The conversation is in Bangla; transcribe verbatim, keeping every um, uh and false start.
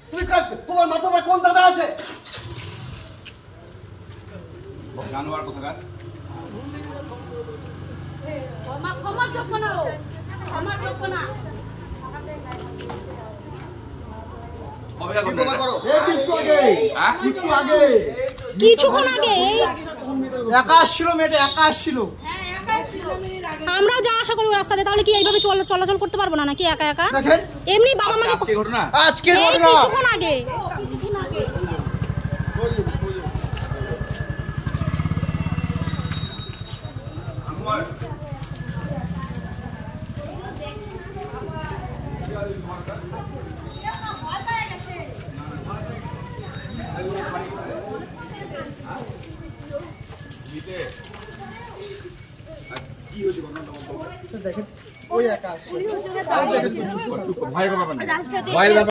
তুমি তোমার মাথায় কোন দাদা আছে? জানোয়ার কোথাকার? ক্ষমা ক্ষমার যোগ্য না, ও ক্ষমার যোগ্য না। কিছুক্ষণ আগে একা আসছিল, মেয়েটা একা আসছিল। আমরাও যা আশা করি রাস্তাতে, তাহলে কি এইভাবে চলাচল করতে পারবো না নাকি একা একা? এমনি বাবা মাকে আজকের ঘটনা, আজকের ঘটনা কিছুক্ষণ আগে কিছুক্ষণ আগে দেখেন ওই একা আসছে। ভাই বাবা